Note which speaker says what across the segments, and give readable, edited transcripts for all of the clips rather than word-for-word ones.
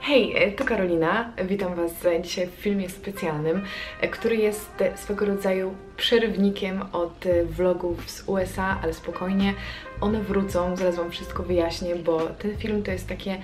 Speaker 1: Hej, to Karolina. Witam Was dzisiaj w filmie specjalnym, który jest swego rodzaju przerywnikiem od vlogów z USA, ale spokojnie, one wrócą, zaraz Wam wszystko wyjaśnię, bo ten film to jest takie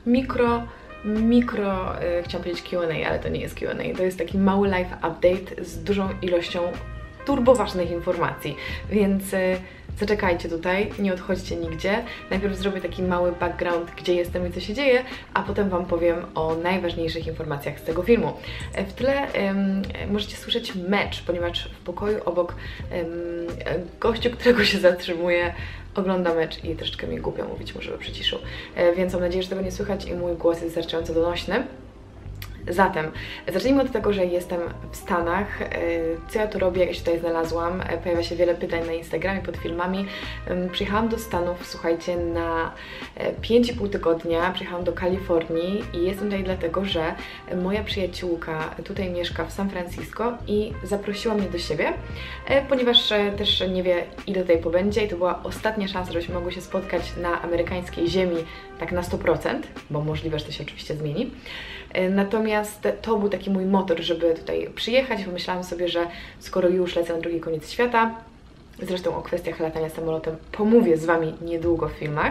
Speaker 1: chciałam powiedzieć Q&A, ale to nie jest Q&A, to jest taki mały live update z dużą ilością turboważnych informacji, więc zaczekajcie tutaj, nie odchodźcie nigdzie. Najpierw zrobię taki mały background, gdzie jestem i co się dzieje, a potem Wam powiem o najważniejszych informacjach z tego filmu. W tle możecie słyszeć mecz, ponieważ w pokoju obok gościu, którego się zatrzymuje, ogląda mecz i troszeczkę mi głupio mówić, może go przyciszył. Więc mam nadzieję, że tego nie słychać i mój głos jest wystarczająco donośny. Zatem, zacznijmy od tego, że jestem w Stanach. Co ja tu robię, jak się tutaj znalazłam? Pojawia się wiele pytań na Instagramie pod filmami. Przyjechałam do Stanów, słuchajcie, na 5,5 tygodnia. Przyjechałam do Kalifornii i jestem tutaj dlatego, że moja przyjaciółka tutaj mieszka w San Francisco i zaprosiła mnie do siebie, ponieważ też nie wie, ile tutaj pobędzie i to była ostatnia szansa, żebyśmy mogły się spotkać na amerykańskiej ziemi tak na 100%, bo możliwe, że to się oczywiście zmieni. Natomiast to był taki mój motor, żeby tutaj przyjechać. Pomyślałam sobie, że skoro już lecę na drugi koniec świata, zresztą o kwestiach latania samolotem pomówię z Wami niedługo w filmach,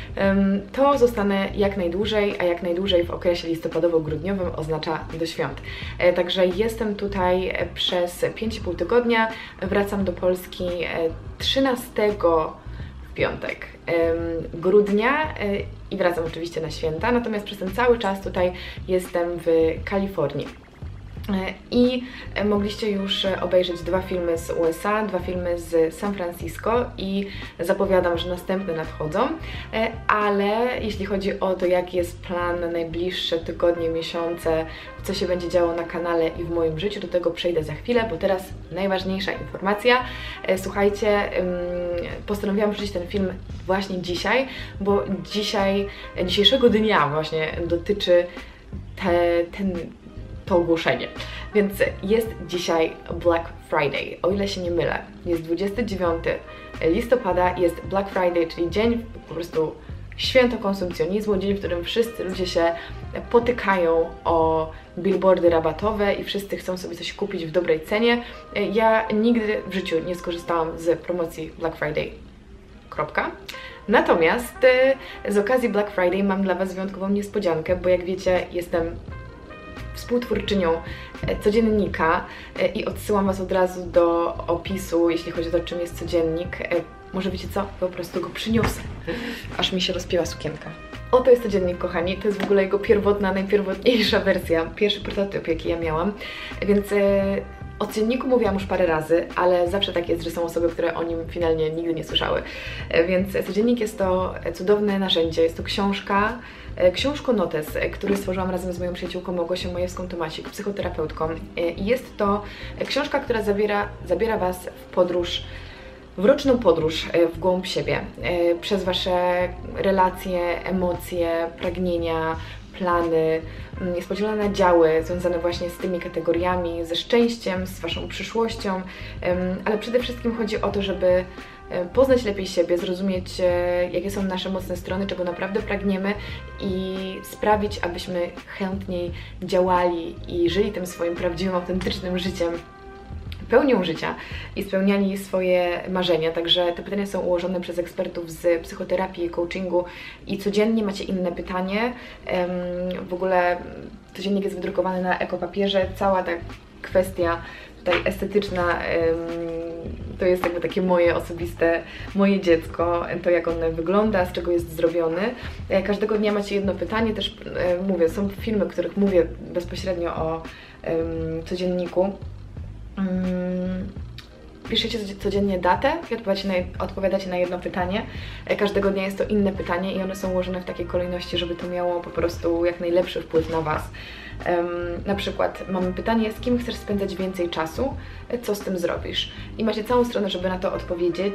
Speaker 1: to zostanę jak najdłużej, a jak najdłużej w okresie listopadowo-grudniowym oznacza do świąt. Także jestem tutaj przez 5,5 tygodnia, wracam do Polski 13 piątek grudnia i wracam oczywiście na święta, natomiast przez ten cały czas tutaj jestem w Kalifornii. I mogliście już obejrzeć 2 filmy z USA, 2 filmy z San Francisco i zapowiadam, że następne nadchodzą, ale jeśli chodzi o to, jaki jest plan na najbliższe tygodnie, miesiące, co się będzie działo na kanale i w moim życiu, do tego przejdę za chwilę, bo teraz najważniejsza informacja. Słuchajcie, postanowiłam wrzucić ten film właśnie dzisiaj, bo dzisiejszego dnia właśnie dotyczy to ogłoszenie. Więc jest dzisiaj Black Friday, o ile się nie mylę. Jest 29 listopada, jest Black Friday, czyli dzień po prostu święto konsumpcjonizmu, dzień, w którym wszyscy ludzie się potykają o billboardy rabatowe i wszyscy chcą sobie coś kupić w dobrej cenie. Ja nigdy w życiu nie skorzystałam z promocji Black Friday. Kropka. Natomiast z okazji Black Friday mam dla Was wyjątkową niespodziankę, bo jak wiecie, jestem współtwórczynią codziennika i odsyłam Was od razu do opisu, jeśli chodzi o to, czym jest codziennik. Może wiecie co? Po prostu go przyniosę, aż mi się rozpiewa sukienka. Oto jest codziennik, kochani. To jest w ogóle jego pierwotna, najpierwotniejsza wersja. Pierwszy prototyp, jaki ja miałam. Więc o codzienniku mówiłam już parę razy, ale zawsze tak jest, że są osoby, które o nim finalnie nigdy nie słyszały. Więc codziennik jest to cudowne narzędzie. Jest to książko-notes, który stworzyłam razem z moją przyjaciółką Małgosią Majewską-Tomasik, psychoterapeutką. I jest to książka, która zabiera Was w podróż, w roczną podróż w głąb siebie, przez Wasze relacje, emocje, pragnienia, plany. Jest podzielona na działy związane właśnie z tymi kategoriami, ze szczęściem, z Waszą przyszłością, ale przede wszystkim chodzi o to, żeby poznać lepiej siebie, zrozumieć, jakie są nasze mocne strony, czego naprawdę pragniemy i sprawić, abyśmy chętniej działali i żyli tym swoim prawdziwym, autentycznym życiem, pełnią życia i spełniali swoje marzenia. Także te pytania są ułożone przez ekspertów z psychoterapii i coachingu i codziennie macie inne pytanie. W ogóle codziennik jest wydrukowany na ekopapierze. Cała ta kwestia tutaj estetyczna to jest jakby takie moje osobiste, moje dziecko, to jak on wygląda, z czego jest zrobiony. Każdego dnia macie jedno pytanie, też mówię, są filmy, w których mówię bezpośrednio o codzienniku. Piszecie codziennie datę i odpowiadacie na jedno pytanie. Każdego dnia jest to inne pytanie i one są ułożone w takiej kolejności, żeby to miało po prostu jak najlepszy wpływ na Was. Na przykład mamy pytanie, z kim chcesz spędzać więcej czasu, co z tym zrobisz? I macie całą stronę, żeby na to odpowiedzieć.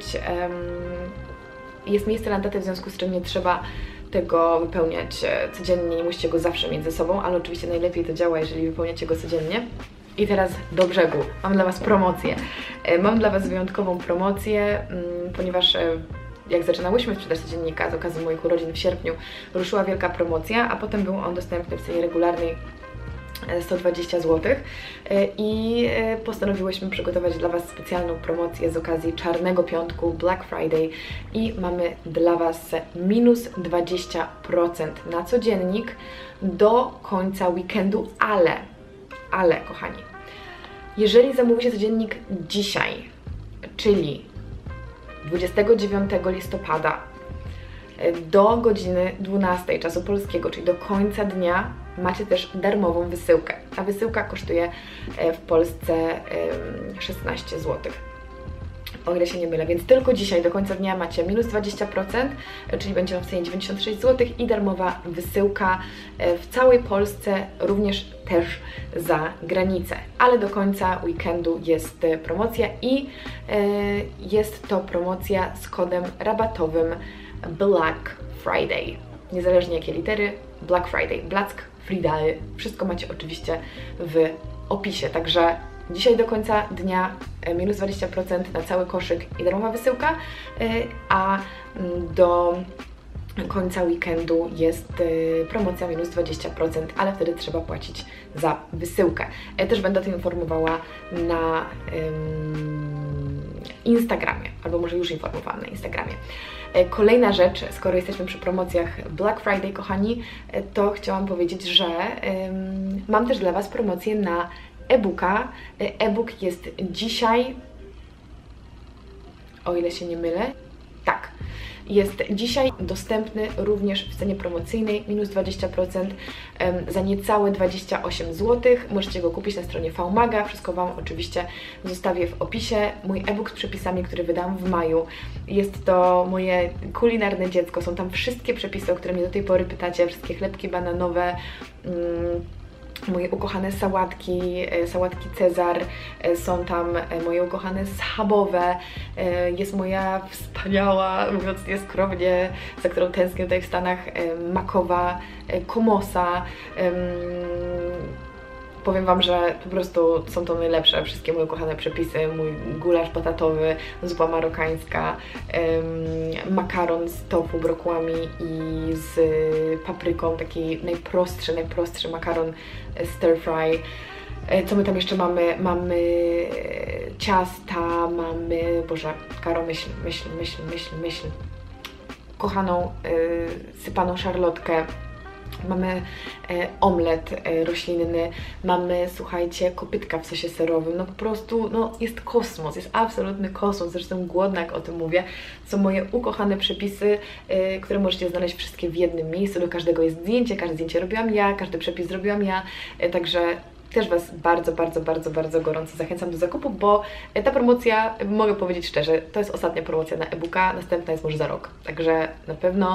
Speaker 1: Jest miejsce na datę, w związku z czym nie trzeba tego wypełniać codziennie, nie musicie go zawsze mieć ze sobą, ale oczywiście najlepiej to działa, jeżeli wypełniacie go codziennie. I teraz do brzegu. Mam dla Was promocję. Mam dla Was wyjątkową promocję, ponieważ jak zaczynałyśmy sprzedaż codziennika z okazji moich urodzin w sierpniu, ruszyła wielka promocja, a potem był on dostępny w cenie regularnej 120 zł i postanowiłyśmy przygotować dla Was specjalną promocję z okazji Czarnego Piątku, Black Friday i mamy dla Was minus 20% na codziennik do końca weekendu, ale kochani, jeżeli zamówicie codziennik dzisiaj, czyli 29 listopada do godziny 12 czasu polskiego, czyli do końca dnia, macie też darmową wysyłkę. Ta wysyłka kosztuje w Polsce 16 zł. O ile się nie mylę, więc tylko dzisiaj do końca dnia macie minus 20%, czyli będzie w cenie 96 zł i darmowa wysyłka w całej Polsce, również też za granicę. Ale do końca weekendu jest promocja i jest to promocja z kodem rabatowym Black Friday. Niezależnie jakie litery, Black Friday, Black Friday, wszystko macie oczywiście w opisie, także dzisiaj do końca dnia minus 20% na cały koszyk i darmowa wysyłka, a do końca weekendu jest promocja minus 20%, ale wtedy trzeba płacić za wysyłkę. Też będę o tym informowała na Instagramie, albo może już informowałam na Instagramie. Kolejna rzecz, skoro jesteśmy przy promocjach Black Friday, kochani, to chciałam powiedzieć, że mam też dla Was promocję na e-booka. E-book jest dzisiaj, o ile się nie mylę, tak, jest dzisiaj dostępny również w cenie promocyjnej, minus 20%, za niecałe 28 zł. Możecie go kupić na stronie VMaga, wszystko Wam oczywiście zostawię w opisie. Mój e-book z przepisami, który wydałam w maju. Jest to moje kulinarne dziecko, są tam wszystkie przepisy, o które mnie do tej pory pytacie, wszystkie chlebki bananowe, moje ukochane sałatki, sałatki Cezar, są tam moje ukochane schabowe, jest moja wspaniała, mówiąc nieskromnie, za którą tęsknię tutaj w Stanach, makowa komosa. Powiem Wam, że po prostu są to najlepsze wszystkie moje ukochane przepisy, mój gulasz batatowy, zupa marokańska, makaron z tofu, brokułami i z papryką, taki najprostszy makaron stir fry. Co my tam jeszcze mamy? Mamy ciasta, mamy, Boże, Karo, myśl, kochaną sypaną szarlotkę. Mamy omlet roślinny, mamy, słuchajcie, kopytka w sosie serowym, no po prostu, no jest kosmos, jest absolutny kosmos, zresztą głodna, jak o tym mówię. Są moje ukochane przepisy, które możecie znaleźć wszystkie w jednym miejscu, do każdego jest zdjęcie, każde zdjęcie robiłam ja, każdy przepis zrobiłam ja, także też Was bardzo gorąco zachęcam do zakupu, bo ta promocja, mogę powiedzieć szczerze, to jest ostatnia promocja na e-booka, następna jest może za rok, także na pewno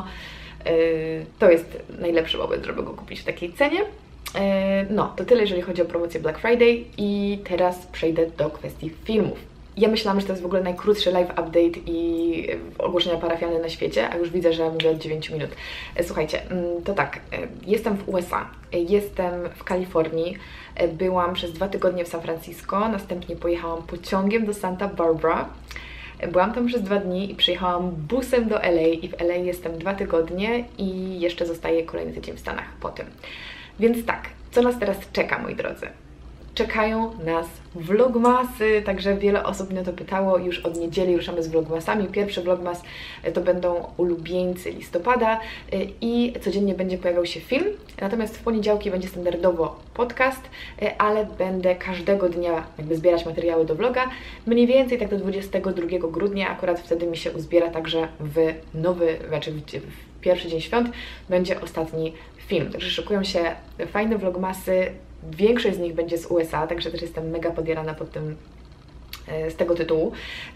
Speaker 1: to jest najlepszy moment, żeby go kupić w takiej cenie. No, to tyle, jeżeli chodzi o promocję Black Friday i teraz przejdę do kwestii filmów. Ja myślałam, że to jest w ogóle najkrótszy live update i ogłoszenia parafialne na świecie, a już widzę, że mówię od 9 minut. Słuchajcie, to tak, jestem w USA, jestem w Kalifornii, byłam przez 2 tygodnie w San Francisco, następnie pojechałam pociągiem do Santa Barbara. Byłam tam przez 2 dni i przyjechałam busem do LA i w LA jestem 2 tygodnie i jeszcze zostaję kolejny tydzień w Stanach po tym. Więc tak, co nas teraz czeka, moi drodzy? Czekają nas vlogmasy, także wiele osób mnie o to pytało. Już od niedzieli ruszamy z vlogmasami. Pierwszy vlogmas to będą ulubieńcy listopada i codziennie będzie pojawiał się film. Natomiast w poniedziałki będzie standardowo podcast, ale będę każdego dnia jakby zbierać materiały do vloga. Mniej więcej tak do 22 grudnia, akurat wtedy mi się uzbiera, także w pierwszy dzień świąt będzie ostatni film. Także szykują się fajne vlogmasy. Większość z nich będzie z USA, także też jestem mega podjarana pod tym, z tego tytułu.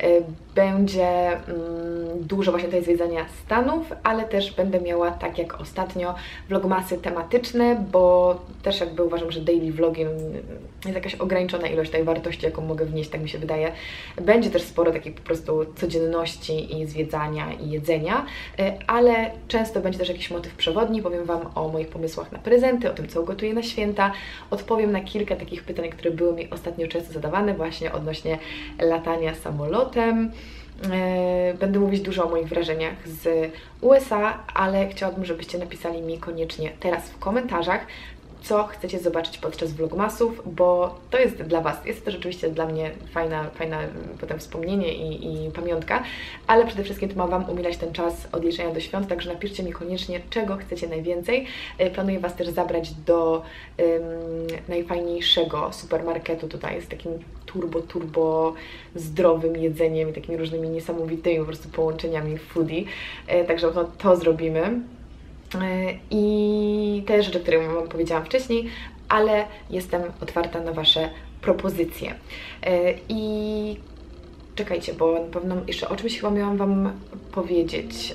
Speaker 1: Będzie dużo właśnie tutaj zwiedzania Stanów, ale też będę miała, tak jak ostatnio, vlogmasy tematyczne, bo też jakby uważam, że daily vlogiem jest jakaś ograniczona ilość tej wartości, jaką mogę wnieść, tak mi się wydaje. Będzie też sporo takiej po prostu codzienności i zwiedzania i jedzenia, ale często będzie też jakiś motyw przewodni. Powiem Wam o moich pomysłach na prezenty, o tym, co gotuję na święta. Odpowiem na kilka takich pytań, które były mi ostatnio często zadawane właśnie odnośnie latania samolotem. Będę mówić dużo o moich wrażeniach z USA, ale chciałabym, żebyście napisali mi koniecznie teraz w komentarzach, co chcecie zobaczyć podczas vlogmasów, bo to jest dla Was, jest to rzeczywiście dla mnie fajna potem wspomnienie i pamiątka, ale przede wszystkim to ma Wam umilać ten czas odliczenia do świąt, także napiszcie mi koniecznie, czego chcecie najwięcej. Planuję Was też zabrać do najfajniejszego supermarketu tutaj z takim turbo zdrowym jedzeniem i takimi różnymi niesamowitymi po prostu połączeniami foodie, także no, to zrobimy. I te rzeczy, które Wam powiedziałam wcześniej, ale jestem otwarta na Wasze propozycje. I czekajcie, bo na pewno jeszcze o czymś chyba miałam Wam powiedzieć.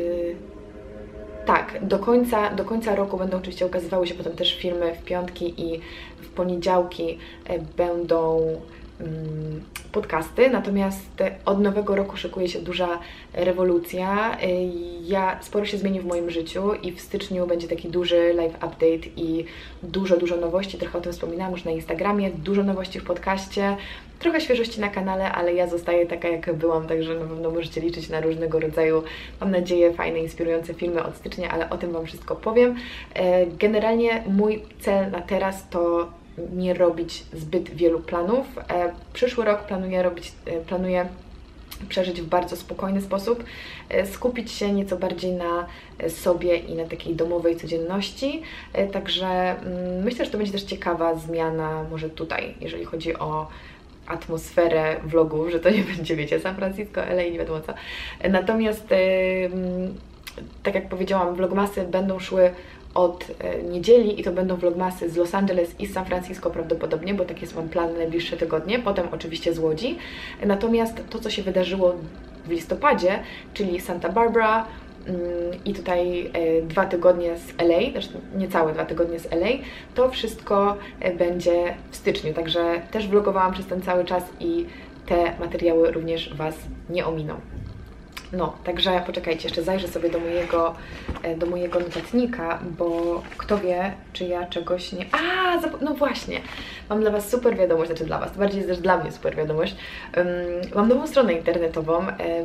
Speaker 1: Tak, do końca roku będą oczywiście ukazywały się potem też filmy w piątki i w poniedziałki będą podcasty, natomiast od nowego roku szykuje się duża rewolucja. Sporo się zmieni w moim życiu i w styczniu będzie taki duży live update i dużo nowości, trochę o tym wspominałam już na Instagramie, dużo nowości w podcaście, trochę świeżości na kanale, ale ja zostaję taka, jaka byłam, także na pewno możecie liczyć na różnego rodzaju, mam nadzieję, fajne, inspirujące filmy od stycznia, ale o tym Wam wszystko powiem. Generalnie mój cel na teraz to nie robić zbyt wielu planów. Przyszły rok planuję przeżyć w bardzo spokojny sposób, skupić się nieco bardziej na sobie i na takiej domowej codzienności, także myślę, że to będzie też ciekawa zmiana może tutaj, jeżeli chodzi o atmosferę vlogów, że to nie będzie, wiecie, San Francisco, LA, nie wiadomo co. Natomiast tak jak powiedziałam, vlogmasy będą szły od niedzieli i to będą vlogmasy z Los Angeles i z San Francisco prawdopodobnie, bo takie są plany na najbliższe tygodnie, potem oczywiście z Łodzi. Natomiast to, co się wydarzyło w listopadzie, czyli Santa Barbara i tutaj 2 tygodnie z LA, też niecałe 2 tygodnie z LA, to wszystko będzie w styczniu, także też vlogowałam przez ten cały czas i te materiały również Was nie ominą. No, także poczekajcie, jeszcze zajrzę sobie do mojego notatnika, bo kto wie, czy ja czegoś nie... no właśnie, mam dla Was super wiadomość, znaczy dla Was, to bardziej jest też dla mnie super wiadomość. Mam nową stronę internetową.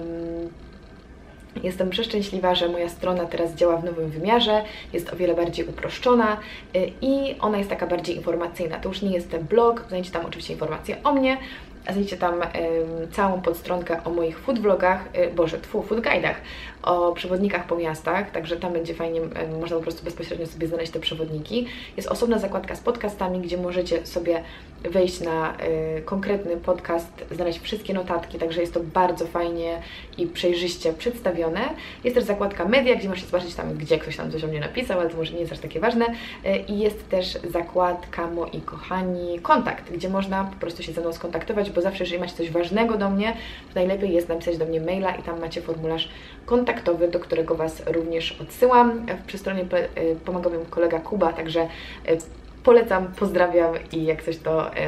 Speaker 1: Jestem przeszczęśliwa, że moja strona teraz działa w nowym wymiarze, jest o wiele bardziej uproszczona i ona jest taka bardziej informacyjna. To już nie jest ten blog, znajdziecie tam oczywiście informacje o mnie, a znajdziecie tam całą podstronkę o moich food vlogach, food guide'ach, o przewodnikach po miastach, także tam będzie fajnie, można po prostu bezpośrednio sobie znaleźć te przewodniki. Jest osobna zakładka z podcastami, gdzie możecie sobie wejść na konkretny podcast, znaleźć wszystkie notatki, także jest to bardzo fajnie i przejrzyście przedstawione. Jest też zakładka media, gdzie możecie zobaczyć tam, gdzie ktoś tam coś o mnie napisał, ale to może nie jest aż takie ważne. I jest też zakładka, moi kochani, kontakt, gdzie można po prostu się ze mną skontaktować, bo zawsze, jeżeli macie coś ważnego do mnie, to najlepiej jest napisać do mnie maila i tam macie formularz kontaktowy, do którego Was również odsyłam. Przy stronie pomaga mi kolega Kuba, także polecam, pozdrawiam i jak coś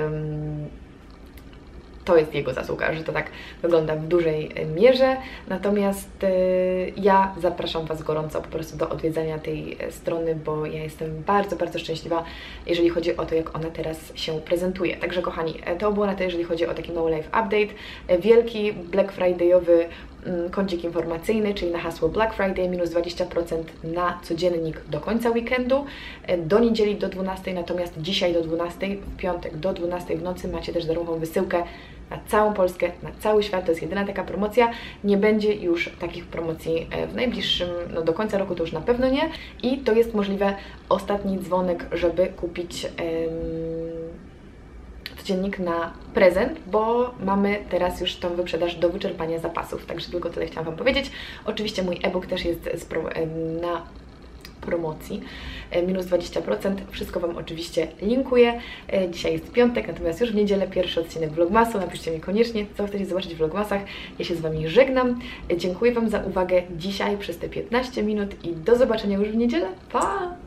Speaker 1: to jest jego zasługa, że to tak wygląda w dużej mierze. Natomiast ja zapraszam Was gorąco po prostu do odwiedzania tej strony, bo ja jestem bardzo szczęśliwa, jeżeli chodzi o to, jak ona teraz się prezentuje. Także kochani, to było na tyle, jeżeli chodzi o taki mały live update. Wielki Black Friday'owy kącik informacyjny, czyli na hasło Black Friday minus 20% na codziennik do końca weekendu, do niedzieli do 12, natomiast dzisiaj do 12, w piątek do 12 w nocy macie też darmową wysyłkę na całą Polskę, na cały świat. To jest jedyna taka promocja. Nie będzie już takich promocji w najbliższym, no do końca roku to już na pewno nie. I to jest możliwe ostatni dzwonek, żeby kupić codziennik na prezent, bo mamy teraz już tą wyprzedaż do wyczerpania zapasów. Także tylko tyle chciałam Wam powiedzieć. Oczywiście mój e-book też jest na promocji, minus 20%. Wszystko Wam oczywiście linkuję. Dzisiaj jest piątek, natomiast już w niedzielę pierwszy odcinek vlogmasu. Napiszcie mi koniecznie, co chcecie zobaczyć w vlogmasach. Ja się z Wami żegnam. Dziękuję Wam za uwagę dzisiaj przez te 15 minut i do zobaczenia już w niedzielę. Pa!